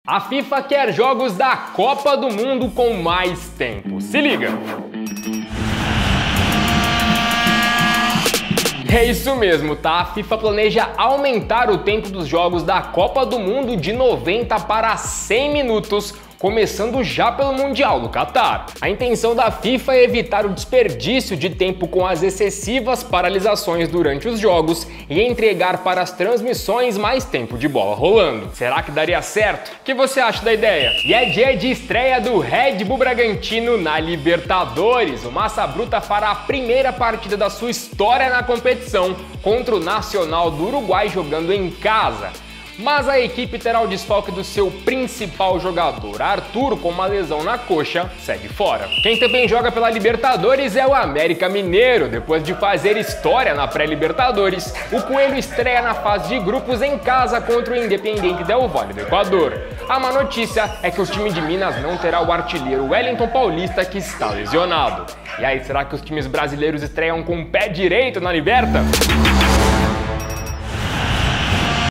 A FIFA quer jogos da Copa do Mundo com mais tempo. Se liga! É isso mesmo, tá? A FIFA planeja aumentar o tempo dos jogos da Copa do Mundo de 90 para 100 minutos, começando já pelo Mundial do Catar. A intenção da FIFA é evitar o desperdício de tempo com as excessivas paralisações durante os jogos e entregar para as transmissões mais tempo de bola rolando. Será que daria certo? O que você acha da ideia? E é dia de estreia do Red Bull Bragantino na Libertadores. O Massa Bruta fará a primeira partida da sua história na competição contra o Nacional do Uruguai jogando em casa. Mas a equipe terá o desfalque do seu principal jogador, Arthur, com uma lesão na coxa, segue fora. Quem também joga pela Libertadores é o América Mineiro. Depois de fazer história na pré-Libertadores, o Coelho estreia na fase de grupos em casa contra o Independiente Del Valle do Equador. A má notícia é que o time de Minas não terá o artilheiro Wellington Paulista, que está lesionado. E aí, será que os times brasileiros estreiam com o pé direito na Liberta?